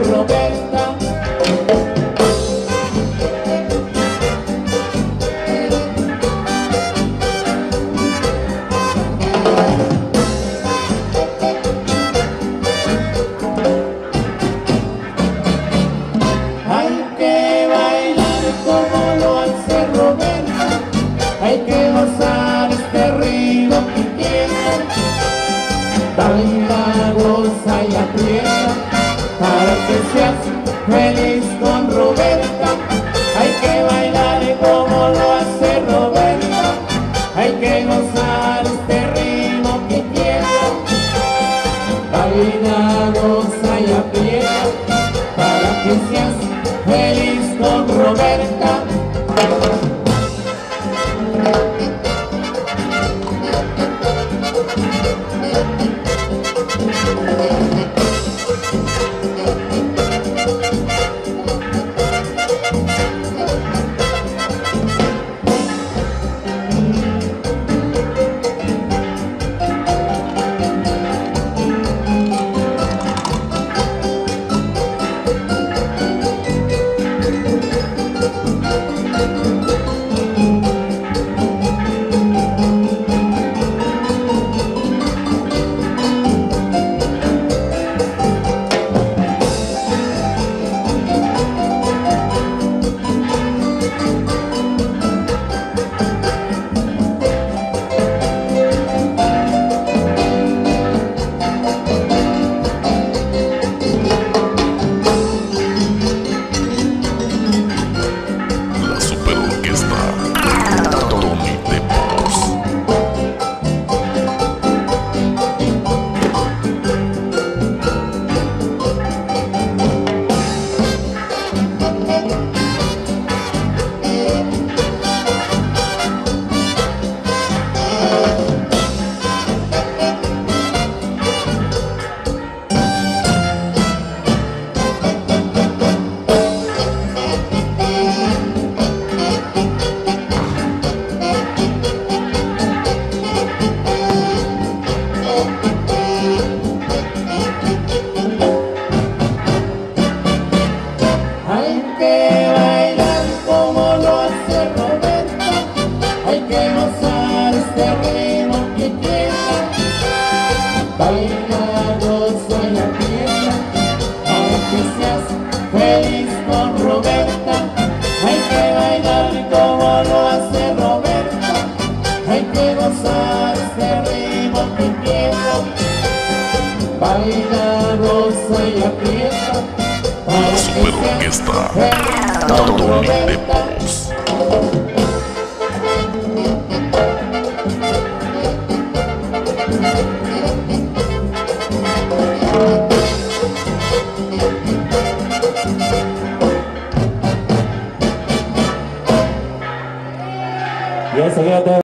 Roberta. Hay que bailar como lo hace Roberta, hay que gozar este ritmo que tiene. Baila, goza y aprieta para que seas feliz con Roberta. Hay que bailar como lo hace Roberta, hay que gozar este ritmo que tiene. Baila, goza y aprieta para que seas feliz con Roberta. Hay que bailar como lo hace Roberta, hay que gozar este ritmo que tiene. Baila, goza y aprieta para que seas feliz con Roberta. Hay que bailar como lo hace Roberta, hay que gozar este ritmo que tiene. Baila, goza y aprieta para que Superorquesta seas Tony feliz de con Roberta. Pons. Y enseguida